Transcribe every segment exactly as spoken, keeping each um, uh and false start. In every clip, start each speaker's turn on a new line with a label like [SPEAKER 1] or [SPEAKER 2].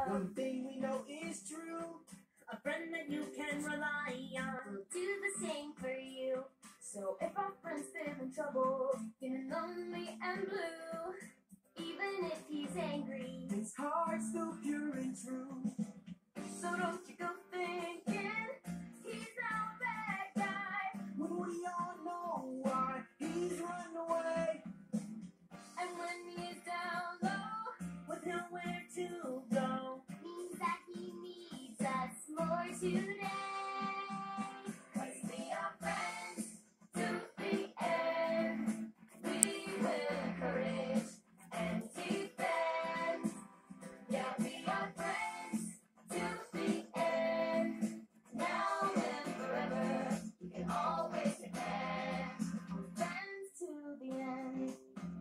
[SPEAKER 1] One thing we know is true,
[SPEAKER 2] a friend that you can rely on
[SPEAKER 3] will do the same for you. So if our friend's feeling trouble, feeling lonely and blue, even if he's angry,
[SPEAKER 1] his heart's still pure and true.
[SPEAKER 3] So don't you go thinking he's our bad guy,
[SPEAKER 1] When we all know why he's run away.
[SPEAKER 3] and when he is down low,
[SPEAKER 2] with nowhere to go.
[SPEAKER 3] means that he needs us more today. 'Cause we are friends to the end. We will encourage and defend. Yeah, we are friends to the end. Now and forever, we can always depend. We're friends to the end.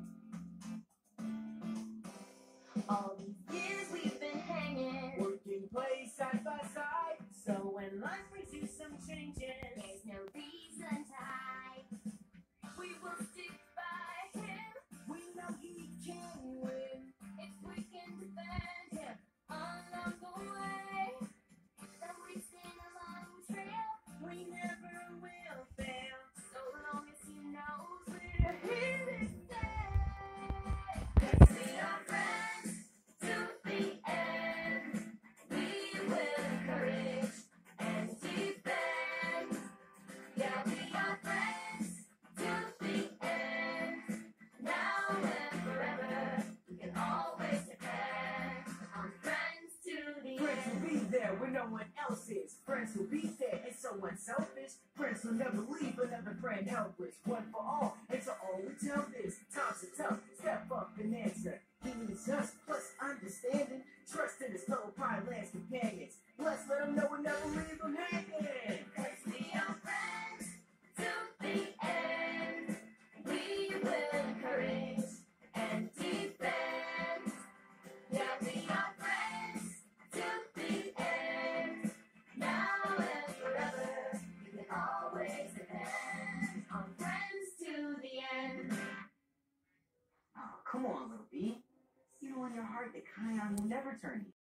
[SPEAKER 3] All these years we've been hanging,
[SPEAKER 1] Working, play side by side.
[SPEAKER 2] So when life brings you some changes,
[SPEAKER 3] there's no reason to hide. We will stick by him
[SPEAKER 1] We know he can win.
[SPEAKER 3] if we can defend him along the way. Then we stand along the trail,
[SPEAKER 2] we never will fail.
[SPEAKER 3] so long as he knows we're here to stay. 'Cause we are friends to the end. We will encourage and defend. Yeah, we are friends to the end. Now and forever, we can always depend on friends to the
[SPEAKER 1] Friends
[SPEAKER 3] end.
[SPEAKER 1] will be there when no one else is. Friends will be there and so unselfish. Friends will never leave another friend helpless. One for all, and to all we tell this. Times are tough, step up and answer. He needs us, plus understanding. Trust in his fellow Pine Lands companions. Let's let them know we'll never leave them hanging.
[SPEAKER 3] 'Cause we are friends to the end. We will encourage and defend. Yeah, we are friends to the end. Now and forever, we can always depend on friends to the end.
[SPEAKER 1] Oh, come on, little B. You know in your heart that Kion will never turn you.